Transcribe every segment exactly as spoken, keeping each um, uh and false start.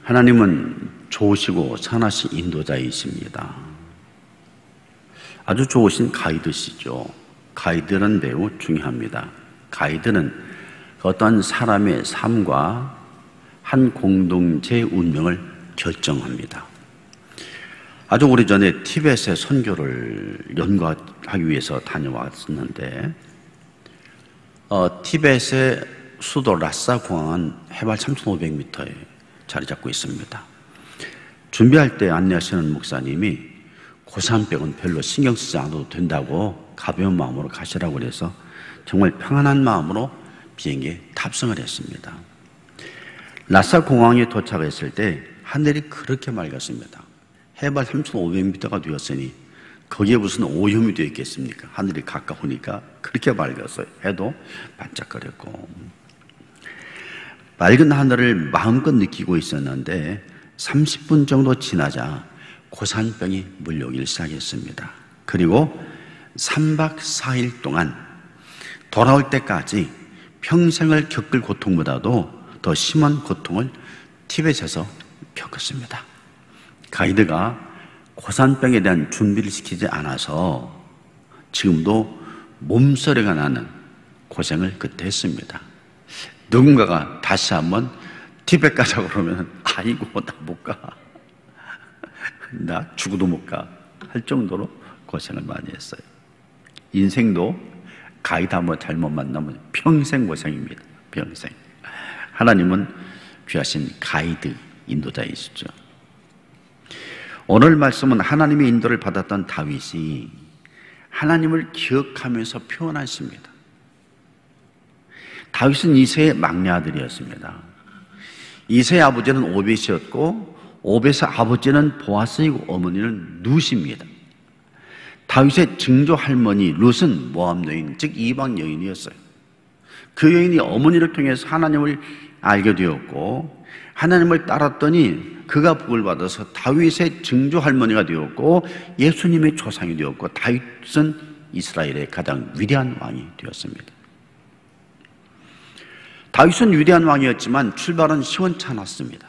하나님은 좋으시고 선하신 인도자이십니다. 아주 좋으신 가이드시죠. 가이드는 매우 중요합니다. 가이드는 어떤 사람의 삶과 한 공동체의 운명을 결정합니다. 아주 오래전에 티벳의 선교를 연구하기 위해서 다녀왔었는데 어, 티벳의 수도 라싸 공항은 해발 삼천오백 미터에 자리 잡고 있습니다. 준비할 때 안내하시는 목사님이 고산병은 별로 신경 쓰지 않아도 된다고 가벼운 마음으로 가시라고 그래서 정말 평안한 마음으로 비행기에 탑승을 했습니다. 라싸 공항에 도착했을 때 하늘이 그렇게 맑았습니다. 해발 삼천오백 미터가 되었으니 거기에 무슨 오염이 되어 있겠습니까? 하늘이 가까우니까 그렇게 맑았어요. 해도 반짝거렸고 맑은 하늘을 마음껏 느끼고 있었는데 삼십 분 정도 지나자 고산병이 물려오기 시작했습니다. 그리고 삼 박 사 일 동안 돌아올 때까지 평생을 겪을 고통보다도 더 심한 고통을 티벳에서 겪었습니다. 가이드가 고산병에 대한 준비를 시키지 않아서 지금도 몸서리가 나는 고생을 그때 했습니다. 누군가가 다시 한번 티벳 가자고 그러면 아이고 나 못 가. 나 죽어도 못 가. 할 정도로 고생을 많이 했어요. 인생도 가이드 한번 잘못 만나면 평생 고생입니다. 평생. 하나님은 귀하신 가이드, 인도자이시죠. 오늘 말씀은 하나님의 인도를 받았던 다윗이 하나님을 기억하면서 표현하십니다. 다윗은 이새의 막내 아들이었습니다. 이새의 아버지는 오벳이었고 오벳의 아버지는 보아스이고 어머니는 룻입니다. 다윗의 증조 할머니 룻은 모압 여인, 즉 이방 여인이었어요. 그 여인이 어머니를 통해서 하나님을 알게 되었고 하나님을 따랐더니 그가 복을 받아서 다윗의 증조 할머니가 되었고 예수님의 조상이 되었고 다윗은 이스라엘의 가장 위대한 왕이 되었습니다. 다윗은 위대한 왕이었지만 출발은 시원치 않았습니다.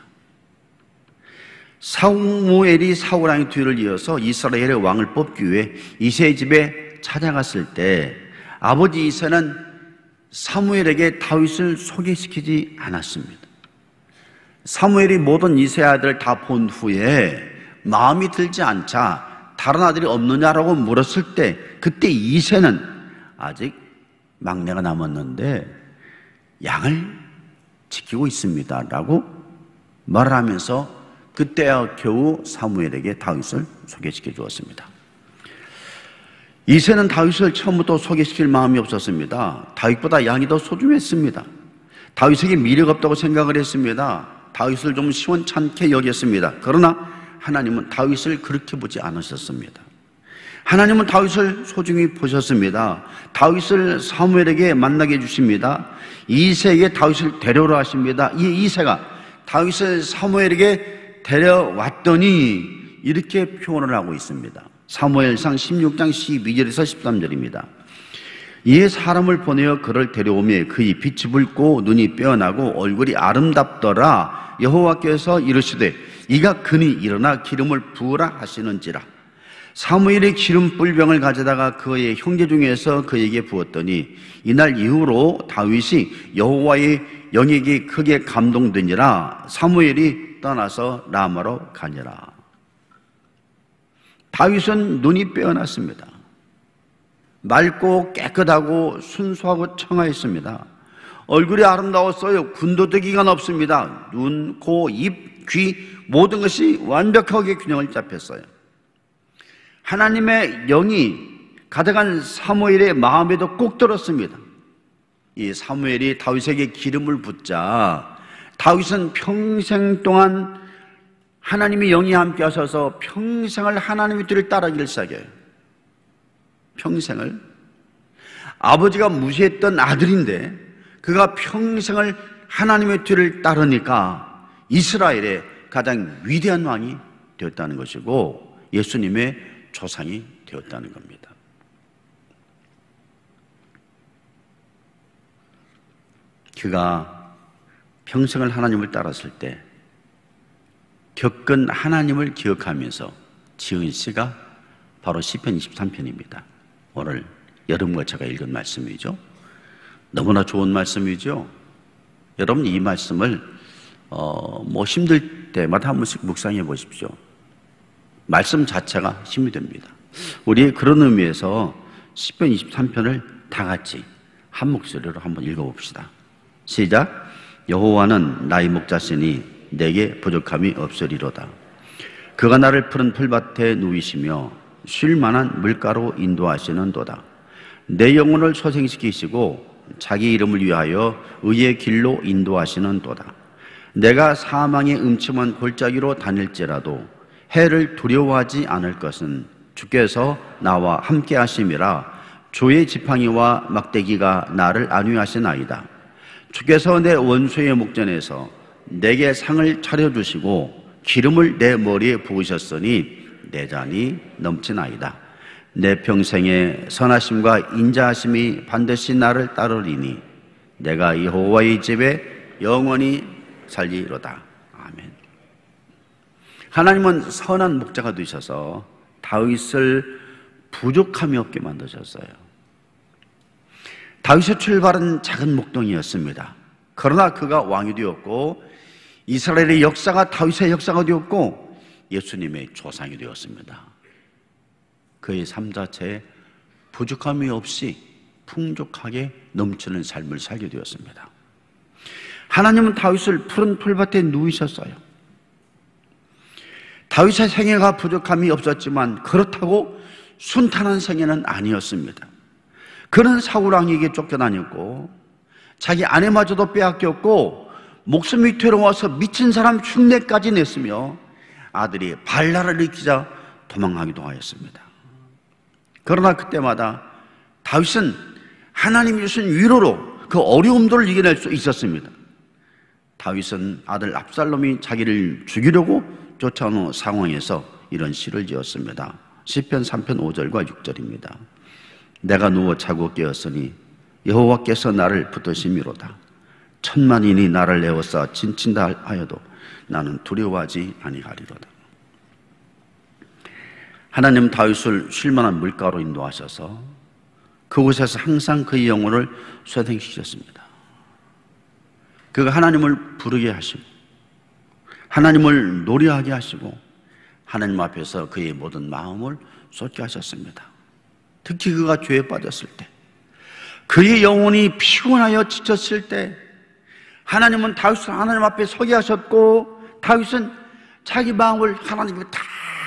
사무엘이 사울 왕의 뒤를 이어서 이스라엘의 왕을 뽑기 위해 이새의 집에 찾아갔을 때 아버지 이새는 사무엘에게 다윗을 소개시키지 않았습니다. 사무엘이 모든 이새의 아들을 다 본 후에 마음이 들지 않자 다른 아들이 없느냐라고 물었을 때 그때 이새는 아직 막내가 남았는데 양을 지키고 있습니다 라고 말을 하면서 그때야 겨우 사무엘에게 다윗을 소개시켜 주었습니다. 이새는 다윗을 처음부터 소개시킬 마음이 없었습니다. 다윗보다 양이 더 소중했습니다. 다윗에게 미래가 없다고 생각을 했습니다. 다윗을 좀 시원찮게 여겼습니다. 그러나 하나님은 다윗을 그렇게 보지 않으셨습니다. 하나님은 다윗을 소중히 보셨습니다. 다윗을 사무엘에게 만나게 해주십니다. 이새에게 다윗을 데려오라 하십니다. 이 이새가 다윗을 사무엘에게 데려왔더니 이렇게 표현을 하고 있습니다. 사무엘상 십육 장 십이 절에서 십삼 절입니다. 이에 사람을 보내어 그를 데려오매 그의 빛이 붉고 눈이 빼어나고 얼굴이 아름답더라. 여호와께서 이르시되 이가 그니 일어나 기름을 부으라 하시는지라. 사무엘이 기름 뿔병을 가져다가 그의 형제 중에서 그에게 부었더니 이날 이후로 다윗이 여호와의 영에게 크게 감동되니라. 사무엘이 떠나서 라마로 가니라. 다윗은 눈이 빼어났습니다. 맑고 깨끗하고 순수하고 청아했습니다. 얼굴이 아름다웠어요. 군더더기가 없습니다. 눈, 코, 입, 귀 모든 것이 완벽하게 균형을 잡혔어요. 하나님의 영이 가득한 사무엘의 마음에도 꼭 들었습니다. 이 사무엘이 다윗에게 기름을 붓자 다윗은 평생 동안 하나님의 영이 함께 하셔서 평생을 하나님의 뒤를 따르기를 시작해요. 평생을. 아버지가 무시했던 아들인데 그가 평생을 하나님의 뒤를 따르니까 이스라엘의 가장 위대한 왕이 되었다는 것이고 예수님의 조상이 되었다는 겁니다. 그가 평생을 하나님을 따랐을 때 겪은 하나님을 기억하면서 지은 시가 바로 시편 이십삼 편입니다. 오늘 여름과 제가 읽은 말씀이죠. 너무나 좋은 말씀이죠. 여러분 이 말씀을 어, 뭐 힘들 때마다 한 번씩 묵상해 보십시오. 말씀 자체가 힘이 됩니다. 우리 그런 의미에서 시편 이십삼 편을 다 같이 한 목소리로 한번 읽어봅시다. 시작. 여호와는 나의 목자시니 내게 부족함이 없으리로다. 그가 나를 푸른 풀밭에 누이시며 쉴 만한 물가로 인도하시는도다. 내 영혼을 소생시키시고 자기 이름을 위하여 의의 길로 인도하시는도다. 내가 사망의 음침한 골짜기로 다닐지라도 해를 두려워하지 않을 것은 주께서 나와 함께 하심이라. 주의 지팡이와 막대기가 나를 안위하시나이다. 주께서 내 원수의 목전에서 내게 상을 차려주시고 기름을 내 머리에 부으셨으니 내 잔이 넘치나이다. 내 평생의 선하심과 인자하심이 반드시 나를 따르리니 내가 여호와의 집에 영원히 살리로다. 아멘. 하나님은 선한 목자가 되셔서 다윗을 부족함이 없게 만드셨어요. 다윗의 출발은 작은 목동이었습니다. 그러나 그가 왕이 되었고 이스라엘의 역사가 다윗의 역사가 되었고 예수님의 조상이 되었습니다. 그의 삶 자체에 부족함이 없이 풍족하게 넘치는 삶을 살게 되었습니다. 하나님은 다윗을 푸른 풀밭에 누이셨어요. 다윗의 생애가 부족함이 없었지만 그렇다고 순탄한 생애는 아니었습니다. 그는 사울 왕에게 쫓겨다녔고 자기 아내마저도 빼앗겼고 목숨이 괴로워서 미친 사람 흉내까지 냈으며 아들이 발나를 일으키자 도망하기도 하였습니다. 그러나 그때마다 다윗은 하나님이 주신 위로로 그 어려움들을 이겨낼 수 있었습니다. 다윗은 아들 압살롬이 자기를 죽이려고 쫓아오는 상황에서 이런 시를 지었습니다. 시편 삼 편 오 절과 육 절입니다. 내가 누워 자고 깨었으니 여호와께서 나를 붙드심이로다. 천만인이 나를 에워싸 진친다 하여도 나는 두려워하지 아니하리로다. 하나님 다윗을 쉴만한 물가로 인도하셔서 그곳에서 항상 그의 영혼을 쇠퇴시켰습니다. 그가 하나님을 부르게 하시고 하나님을 노래하게 하시고 하나님 앞에서 그의 모든 마음을 쏟게 하셨습니다. 특히 그가 죄에 빠졌을 때, 그의 영혼이 피곤하여 지쳤을 때 하나님은 다윗을 하나님 앞에 서게 하셨고 다윗은 자기 마음을 하나님께 다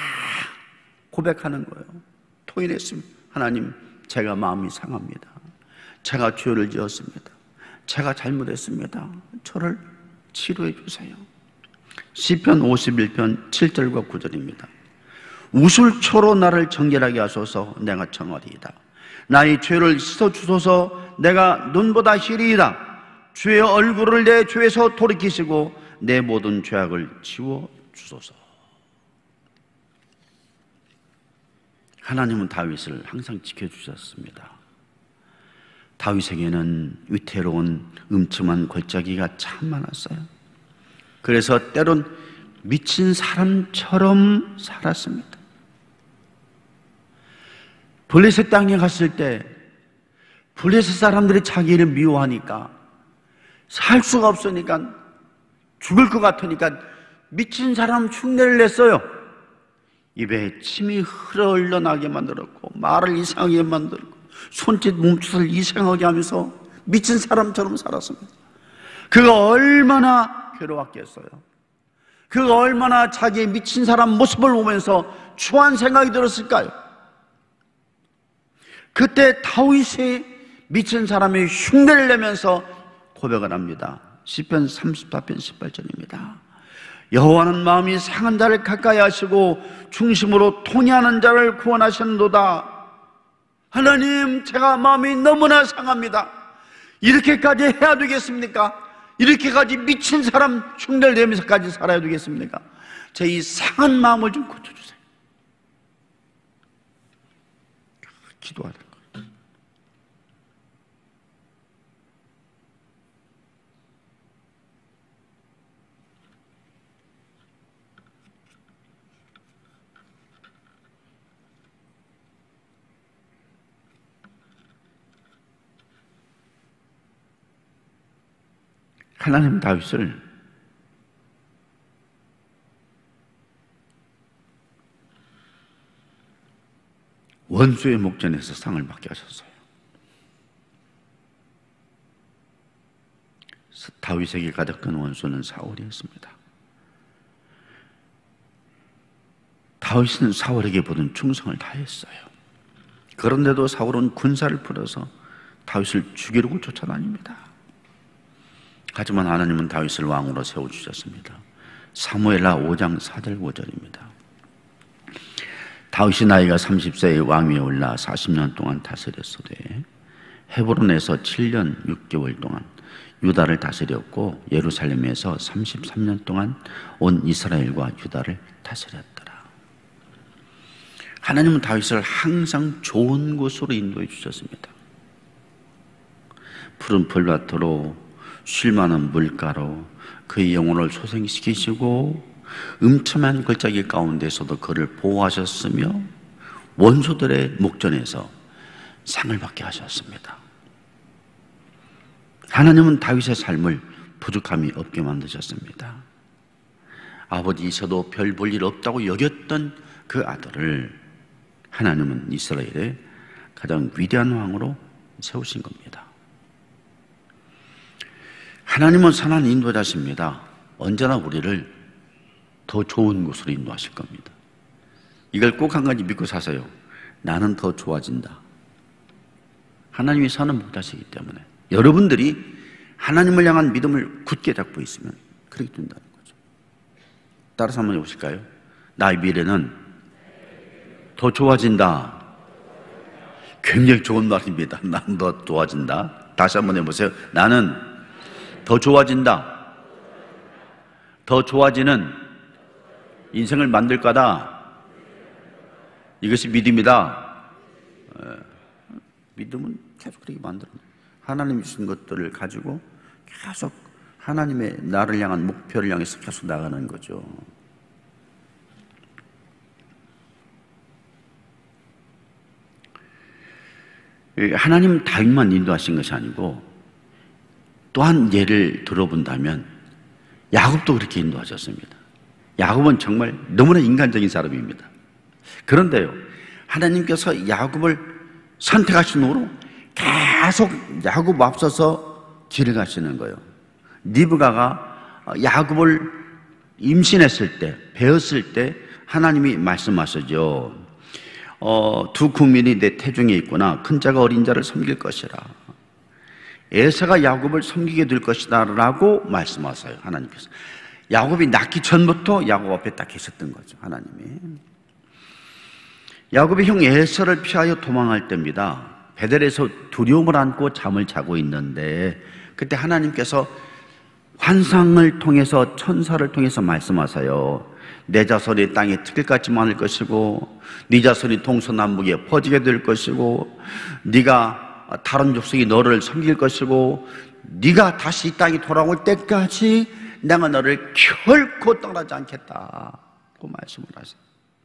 고백하는 거예요. 토인했습니다. 하나님, 제가 마음이 상합니다. 제가 죄를 지었습니다. 제가 잘못했습니다. 저를 치료해 주세요. 시편 오십일 편 칠 절과 구 절입니다. 우술초로 나를 정결하게 하소서. 내가 청하리이다. 나의 죄를 씻어주소서. 내가 눈보다 희리이다. 주의 얼굴을 내 죄에서 돌이키시고 내 모든 죄악을 지워주소서. 하나님은 다윗을 항상 지켜주셨습니다. 다윗에게는 위태로운 음침한 골짜기가 참 많았어요. 그래서 때론 미친 사람처럼 살았습니다. 블레셋 땅에 갔을 때 블레셋 사람들이 자기를 미워하니까 살 수가 없으니까 죽을 것 같으니까 미친 사람 흉내를 냈어요. 입에 침이 흘러나게 만들었고 말을 이상하게 만들고 손짓 몸짓을 이상하게 하면서 미친 사람처럼 살았습니다. 그가 얼마나 괴로웠겠어요. 그가 얼마나 자기의 미친 사람 모습을 보면서 추한 생각이 들었을까요? 그때 다윗이 미친 사람의 흉내를 내면서 고백을 합니다. 시편 삼십사 편 십팔 절입니다. 여호와는 마음이 상한 자를 가까이 하시고 중심으로 통회하는 자를 구원하시는도다. 하나님, 제가 마음이 너무나 상합니다. 이렇게까지 해야 되겠습니까? 이렇게까지 미친 사람 흉내를 내면서까지 살아야 되겠습니까? 제 이 상한 마음을 좀 고쳐주세요. 기도하는 거예요. 하나님 다윗을 원수의 목전에서 상을 받게 하셨어요. 다윗에게 가장 큰 원수는 사울이었습니다. 다윗은 사울에게 보던 충성을 다했어요. 그런데도 사울은 군사를 풀어서 다윗을 죽이려고 쫓아다닙니다. 하지만 하나님은 다윗을 왕으로 세워주셨습니다. 사무엘하 오 장 사 절 오 절입니다. 다윗이 나이가 삼십 세에 왕위에 올라 사십 년 동안 다스렸으되 헤브론에서 칠 년 육 개월 동안 유다를 다스렸고 예루살렘에서 삼십삼 년 동안 온 이스라엘과 유다를 다스렸더라. 하나님은 다윗을 항상 좋은 곳으로 인도해 주셨습니다. 푸른 풀밭으로 쉴 만한 물가로 그의 영혼을 소생시키시고 음침한 골짜기 가운데서도 그를 보호하셨으며 원수들의 목전에서 상을 받게 하셨습니다. 하나님은 다윗의 삶을 부족함이 없게 만드셨습니다. 아버지 있어도 별 볼 일 없다고 여겼던 그 아들을 하나님은 이스라엘의 가장 위대한 왕으로 세우신 겁니다. 하나님은 선한 인도자십니다. 언제나 우리를 더 좋은 곳으로 인도하실 겁니다. 이걸 꼭 한 가지 믿고 사세요. 나는 더 좋아진다. 하나님이 선은 못하시기 때문에 여러분들이 하나님을 향한 믿음을 굳게 잡고 있으면 그렇게 된다는 거죠. 따라서 한번 해보실까요? 나의 미래는 더 좋아진다. 굉장히 좋은 말입니다. 나는 더 좋아진다. 다시 한번 해보세요. 나는 더 좋아진다. 더 좋아지는 인생을 만들 거다. 이것이 믿음이다. 믿음은 계속 그렇게 만들어. 하나님이 주신 것들을 가지고 계속 하나님의 나를 향한 목표를 향해서 계속 나가는 거죠. 하나님 다윗만 인도하신 것이 아니고 또한 예를 들어본다면 야곱도 그렇게 인도하셨습니다. 야곱은 정말 너무나 인간적인 사람입니다. 그런데요, 하나님께서 야곱을 선택하신 후로 계속 야곱 앞서서 길을 가시는 거예요. 리브가가 야곱을 임신했을 때, 배웠을 때 하나님이 말씀하시죠. 어, 두 국민이 내 태중에 있구나. 큰 자가 어린 자를 섬길 것이라. 에서가 야곱을 섬기게 될 것이다 라고 말씀하세요. 하나님께서. 야곱이 낳기 전부터 야곱 앞에 딱 계셨던 거죠. 하나님이. 야곱이 형 에서를 피하여 도망할 때입니다. 베델에서 두려움을 안고 잠을 자고 있는데 그때 하나님께서 환상을 통해서 천사를 통해서 말씀하세요. 내 자손이 땅에 틀같이 많을 것이고 네 자손이 동서남북에 퍼지게 될 것이고 네가 다른 족속이 너를 섬길 것이고 네가 다시 이 땅에 돌아올 때까지 내가 너를 결코 떠나지 않겠다고 말씀을 하세요.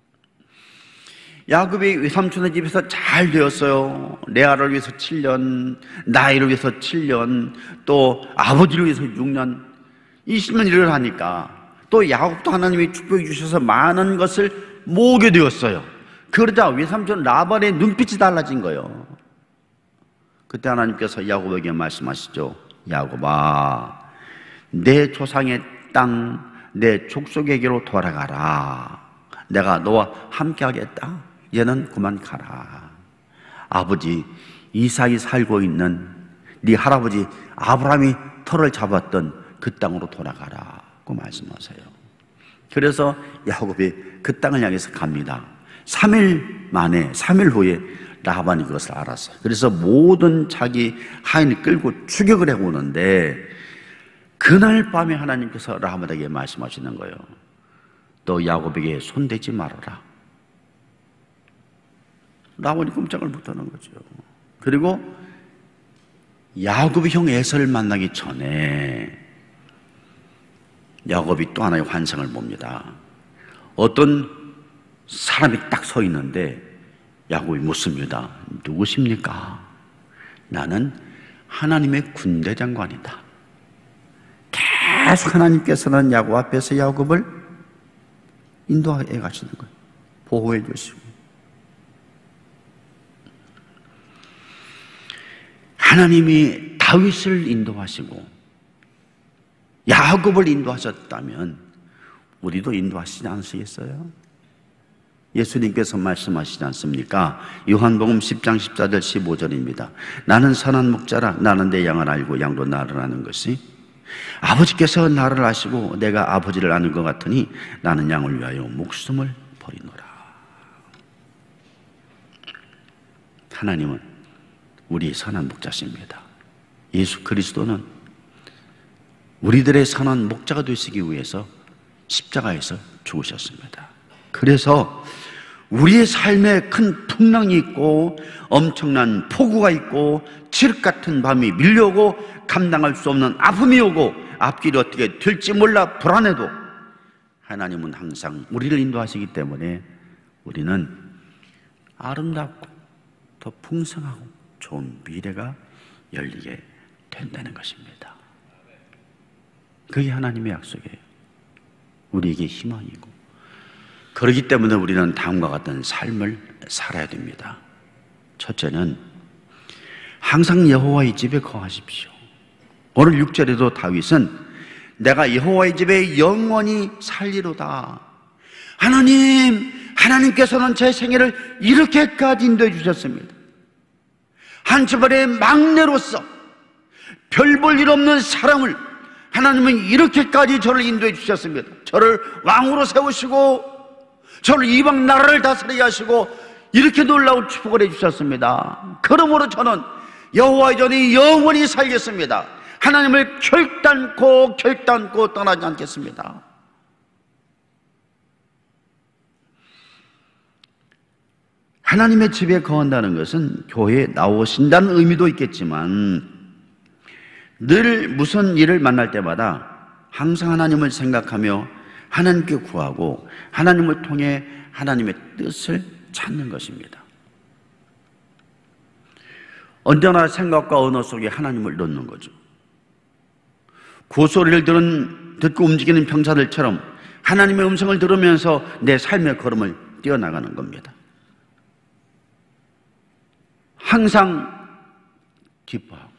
야곱이 외삼촌의 집에서 잘 되었어요. 레아를 위해서 칠 년, 나이를 위해서 칠 년, 또 아버지를 위해서 육 년, 이십 년 일을 하니까 또 야곱도 하나님이 축복해 주셔서 많은 것을 모으게 되었어요. 그러자 외삼촌 라반의 눈빛이 달라진 거예요. 그때 하나님께서 야곱에게 말씀하시죠. 야곱아, 내 조상의 땅, 내 족속에게로 돌아가라. 내가 너와 함께 하겠다. 얘는 그만 가라. 아버지 이삭이 살고 있는 네 할아버지 아브라함이 터를 잡았던 그 땅으로 돌아가라고 말씀하세요. 그래서 야곱이 그 땅을 향해서 갑니다. 삼 일 만에 삼 일 후에 라반이 그것을 알았어요. 그래서 모든 자기 하인을 끌고 추격을 해오는데 그날 밤에 하나님께서 라반에게 말씀하시는 거예요. 너 야곱에게 손대지 말아라. 라반이 꼼짝을 못하는 거죠. 그리고 야곱이 형 에서를 만나기 전에 야곱이 또 하나의 환상을 봅니다. 어떤 사람이 딱 서 있는데 야곱이 묻습니다. 누구십니까? 나는 하나님의 군대 장관이다. 계속 하나님께서는 야곱 앞에서 야곱을 인도해 가시는 거예요. 보호해 주시고. 하나님이 다윗을 인도하시고 야곱을 인도하셨다면 우리도 인도하시지 않으시겠어요? 예수님께서 말씀하시지 않습니까? 요한복음 십 장 십사 절 십오 절입니다. 나는 선한 목자라. 나는 내 양을 알고 양도 나를 아는 것이 아버지께서 나를 아시고 내가 아버지를 아는 것 같으니 나는 양을 위하여 목숨을 버리노라. 하나님은 우리의 선한 목자십니다. 예수 그리스도는 우리들의 선한 목자가 되시기 위해서 십자가에서 죽으셨습니다. 그래서 우리의 삶에 큰 풍랑이 있고 엄청난 폭우가 있고 칠흑 같은 밤이 밀려오고 감당할 수 없는 아픔이 오고 앞길이 어떻게 될지 몰라 불안해도 하나님은 항상 우리를 인도하시기 때문에 우리는 아름답고 더 풍성하고 좋은 미래가 열리게 된다는 것입니다. 그게 하나님의 약속이에요. 우리에게 희망이고. 그렇기 때문에 우리는 다음과 같은 삶을 살아야 됩니다. 첫째는 항상 여호와의 집에 거하십시오. 오늘 육 절에도 다윗은 내가 여호와의 집에 영원히 살리로다. 하나님, 하나님께서는 제 생애를 이렇게까지 인도해 주셨습니다. 한 집안의 막내로서 별 볼 일 없는 사람을 하나님은 이렇게까지 저를 인도해 주셨습니다. 저를 왕으로 세우시고 저를 이방 나라를 다스리게 하시고 이렇게 놀라운 축복을 해주셨습니다. 그러므로 저는 여호와의 전이 영원히 살겠습니다. 하나님을 결단코 결단코 떠나지 않겠습니다. 하나님의 집에 거한다는 것은 교회에 나오신다는 의미도 있겠지만 늘 무슨 일을 만날 때마다 항상 하나님을 생각하며 하나님께 구하고 하나님을 통해 하나님의 뜻을 찾는 것입니다. 언제나 생각과 언어 속에 하나님을 넣는 거죠. 구소리를 들은, 듣고 움직이는 병사들처럼 하나님의 음성을 들으면서 내 삶의 걸음을 뛰어나가는 겁니다. 항상 기뻐하고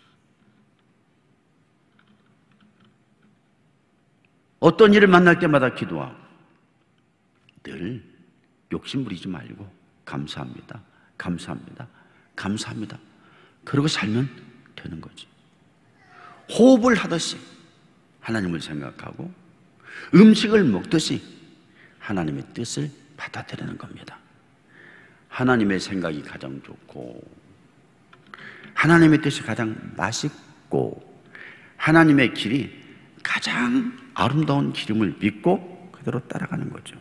어떤 일을 만날 때마다 기도하고 늘 욕심 부리지 말고 감사합니다, 감사합니다, 감사합니다. 그러고 살면 되는 거지. 호흡을 하듯이 하나님을 생각하고 음식을 먹듯이 하나님의 뜻을 받아들이는 겁니다. 하나님의 생각이 가장 좋고 하나님의 뜻이 가장 맛있고 하나님의 길이 가장 아름다운 길임을 믿고 그대로 따라가는 거죠.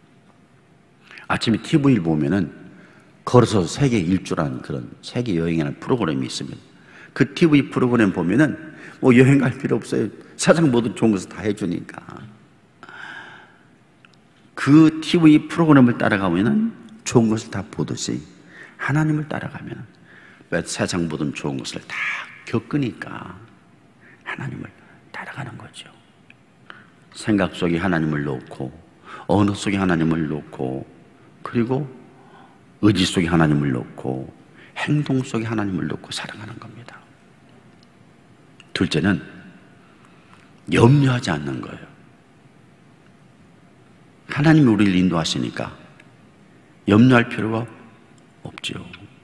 아침에 티비를 보면은 걸어서 세계 일주라는 그런 세계 여행하는 프로그램이 있습니다. 그 티비 프로그램 보면은 뭐 여행 갈 필요 없어요. 세상 모든 좋은 것을 다 해주니까. 그 티비 프로그램을 따라가면은 좋은 것을 다 보듯이 하나님을 따라가면 세상 모든 좋은 것을 다 겪으니까 하나님을 따라가는 거죠. 생각 속에 하나님을 놓고 언어 속에 하나님을 놓고 그리고 의지 속에 하나님을 놓고 행동 속에 하나님을 놓고 살아가는 겁니다. 둘째는 염려하지 않는 거예요. 하나님이 우리를 인도하시니까 염려할 필요가 없죠.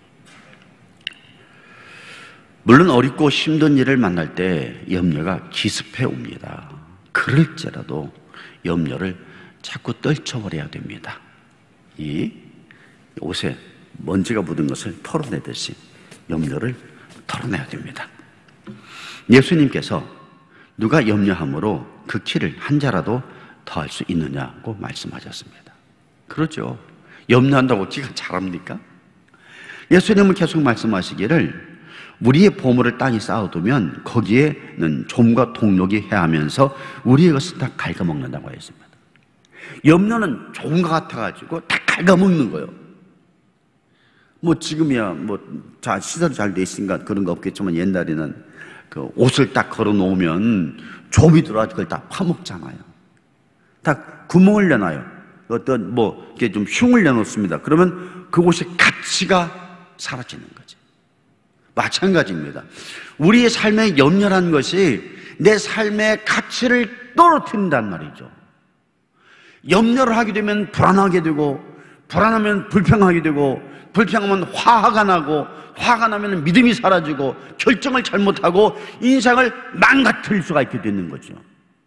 물론 어렵고 힘든 일을 만날 때 염려가 기습해 옵니다. 그럴지라도 염려를 자꾸 떨쳐버려야 됩니다. 이 옷에 먼지가 묻은 것을 털어내듯이 염려를 털어내야 됩니다. 예수님께서 누가 염려함으로 그 키를 한 자라도 더할 수 있느냐고 말씀하셨습니다. 그렇죠. 염려한다고 키가 자랍니까? 예수님은 계속 말씀하시기를 우리의 보물을 땅에 쌓아두면 거기에는 좀과 동록이 해하면서 우리의 것을 다 갉아먹는다고 했습니다. 염려는 좋은 것 같아가지고 다 갉아먹는 거예요. 뭐 지금이야 뭐 자 시설이 잘 돼 있으니까 그런 거 없겠지만 옛날에는 그 옷을 딱 걸어 놓으면 좀이 들어와 그걸 다 파먹잖아요. 다 구멍을 내놔요. 어떤 뭐 이렇게 좀 흉을 내놓습니다. 그러면 그곳에 가치가 사라지는 거지. 마찬가지입니다. 우리의 삶의 염려란 것이 내 삶의 가치를 떨어뜨린단 말이죠. 염려를 하게 되면 불안하게 되고, 불안하면 불평하게 되고, 불평하면 화가 나고, 화가 나면 믿음이 사라지고, 결정을 잘못하고 인생을 망가뜨릴 수가 있게 되는 거죠.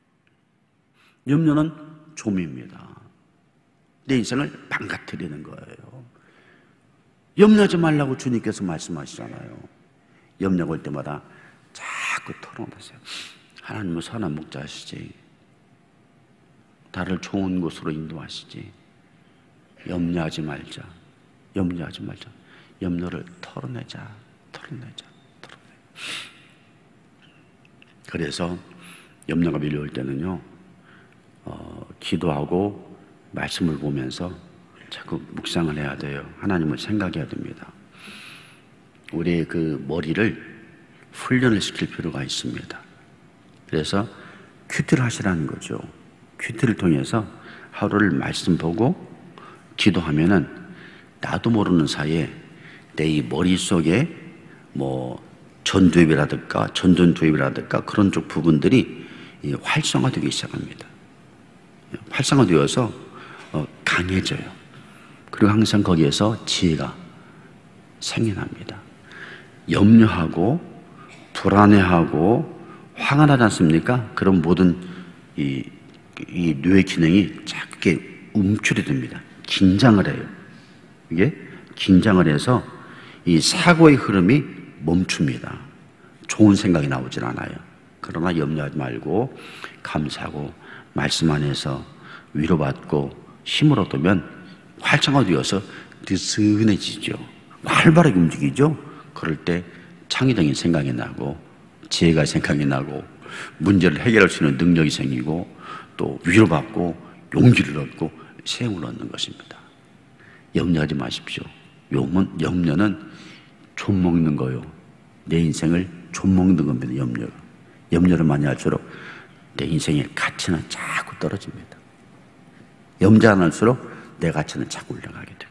염려는 좀입니다. 내 인생을 망가뜨리는 거예요. 염려하지 말라고 주님께서 말씀하시잖아요. 염려가 올 때마다 자꾸 털어놓으세요. 하나님은 선한 목자시지, 나를 좋은 곳으로 인도하시지, 염려하지 말자, 염려하지 말자. 염려를 털어내자, 털어내자, 털어내자. 그래서 염려가 밀려올 때는요, 어, 기도하고 말씀을 보면서 자꾸 묵상을 해야 돼요. 하나님을 생각해야 됩니다. 우리의 그 머리를 훈련을 시킬 필요가 있습니다. 그래서 큐티를 하시라는 거죠. 큐티를 통해서 하루를 말씀 보고 기도하면은 나도 모르는 사이에 내 이 머릿속에 뭐 전두엽이라든가 전전두엽이라든가 그런 쪽 부분들이 활성화되기 시작합니다. 활성화되어서 강해져요. 그리고 항상 거기에서 지혜가 생겨납니다. 염려하고 불안해하고 화가 나지 않습니까? 그런 모든 이, 이 뇌의 기능이 작게 움츠려 됩니다. 긴장을 해요. 이게 긴장을 해서 이 사고의 흐름이 멈춥니다. 좋은 생각이 나오질 않아요. 그러나 염려하지 말고 감사하고 말씀 안에서 위로받고 힘을 얻으면 활성화되어서 느슨해지죠. 활발하게 움직이죠. 그럴 때 창의적인 생각이 나고 지혜가 생각이 나고 문제를 해결할 수 있는 능력이 생기고 또 위로받고 용기를 얻고 새 힘을 얻는 것입니다. 염려하지 마십시오. 염려는, 염려는 좀 먹는 거요. 내 인생을 좀 먹는 겁니다. 염려. 염려를 많이 할수록 내 인생의 가치는 자꾸 떨어집니다. 염려 안 할수록 내 가치는 자꾸 올라가게 돼요.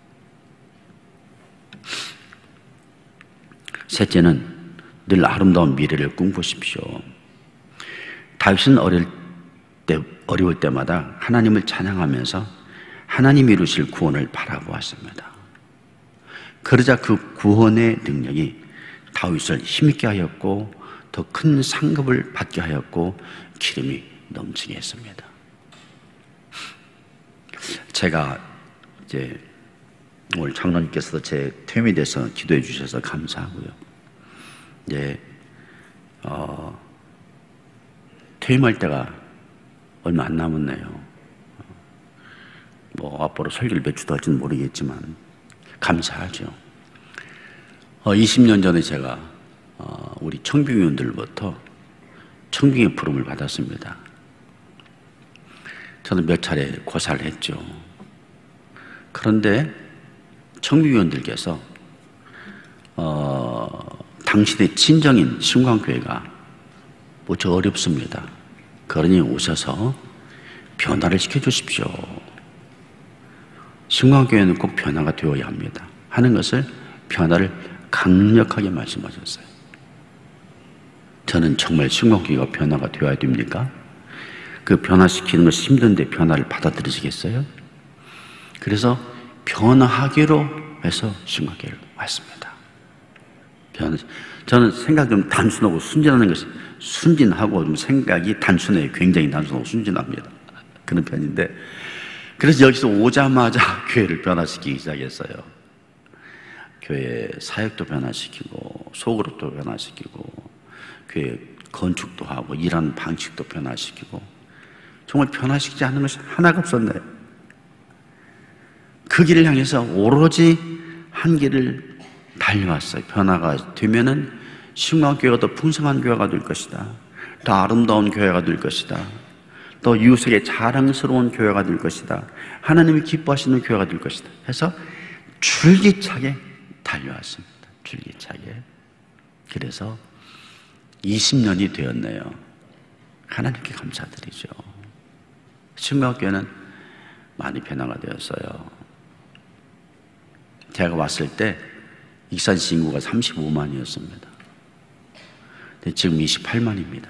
셋째는 늘 아름다운 미래를 꿈꾸십시오. 다윗은 어릴 때, 어려울 때마다 하나님을 찬양하면서 하나님이 이루실 구원을 바라보았습니다. 그러자 그 구원의 능력이 다윗을 힘있게 하였고 더 큰 상급을 받게 하였고 기름이 넘치게 했습니다. 제가 이제 오늘 장로님께서도 제 퇴임에 대해서 기도해 주셔서 감사하고요. 이제 어, 퇴임할 때가 얼마 안 남았네요. 뭐 앞으로 설교를 몇 주도 할지는 모르겠지만 감사하죠. 어, 이십 년 전에 제가 어, 우리 청빙위원들로부터 청빙의 부름을 받았습니다. 저는 몇 차례 고사를 했죠. 그런데 청빙위원들께서 어, 당신의 친정인 신광교회가 무척 어렵습니다. 그러니 오셔서 변화를 시켜주십시오. 신광교회는 꼭 변화가 되어야 합니다. 하는 것을 변화를 강력하게 말씀하셨어요. 저는 정말 신광교회가 변화가 되어야 됩니까? 그 변화시키는 것이 힘든데 변화를 받아들이시겠어요? 그래서 변화하기로 해서 신광교회를 왔습니다. 변화, 저는 생각이 좀 단순하고 순진하는 것이 순진하고 좀 생각이 단순해요. 굉장히 단순하고 순진합니다. 그런 편인데 그래서 여기서 오자마자 교회를 변화시키기 시작했어요. 교회 사역도 변화시키고 속으로도 변화시키고 교회 건축도 하고 일하는 방식도 변화시키고 정말 변화시키지 않는 것이 하나가 없었네요. 그 길을 향해서 오로지 한 길을 달려왔어요. 변화가 되면은 신광교회가 더 풍성한 교회가 될 것이다. 더 아름다운 교회가 될 것이다. 또 이웃에게 자랑스러운 교회가 될 것이다. 하나님이 기뻐하시는 교회가 될 것이다. 해서 줄기차게 달려왔습니다. 줄기차게. 그래서 이십 년이 되었네요. 하나님께 감사드리죠. 신각교회는 많이 변화가 되었어요. 제가 왔을 때 익산시 인구가 삼십오만이었습니다. 근데 지금 이십팔만입니다.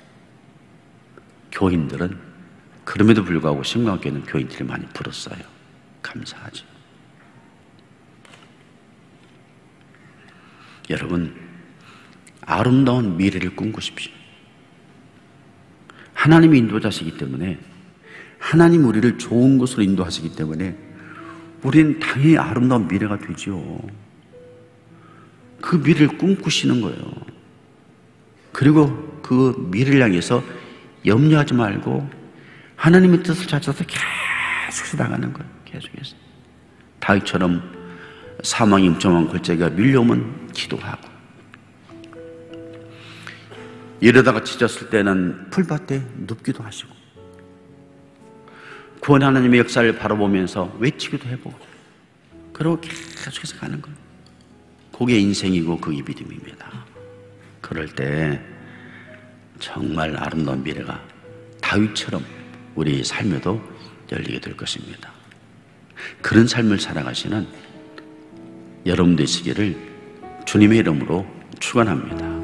교인들은 그럼에도 불구하고 신각교회는 교인들이 많이 불었어요. 감사하죠. 여러분, 아름다운 미래를 꿈꾸십시오. 하나님이 인도자시기 때문에, 하나님 우리를 좋은 곳으로 인도하시기 때문에 우리는 당연히 아름다운 미래가 되죠. 그 미래를 꿈꾸시는 거예요. 그리고 그 미래를 향해서 염려하지 말고 하나님의 뜻을 찾아서 계속해서 나가는 거예요. 계속해서. 다윗처럼 사망의 음침한 골짜기가 밀려오면 기도하고, 이러다가 지쳤을 때는 풀밭에 눕기도 하시고, 구원 하나님의 역사를 바라보면서 외치기도 해보고, 그리고 계속해서 가는 거예요. 그게 인생이고 그게 믿음입니다. 그럴 때 정말 아름다운 미래가 다윗처럼 우리 삶에도 열리게 될 것입니다. 그런 삶을 살아가시는 여러분 되시기를 주님의 이름으로 축원합니다.